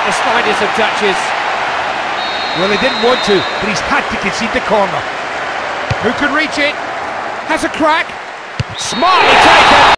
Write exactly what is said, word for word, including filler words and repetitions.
the slightest of touches. Well, he didn't want to, but he's had to concede the corner. Who could reach it? Has a crack. Smartly taken.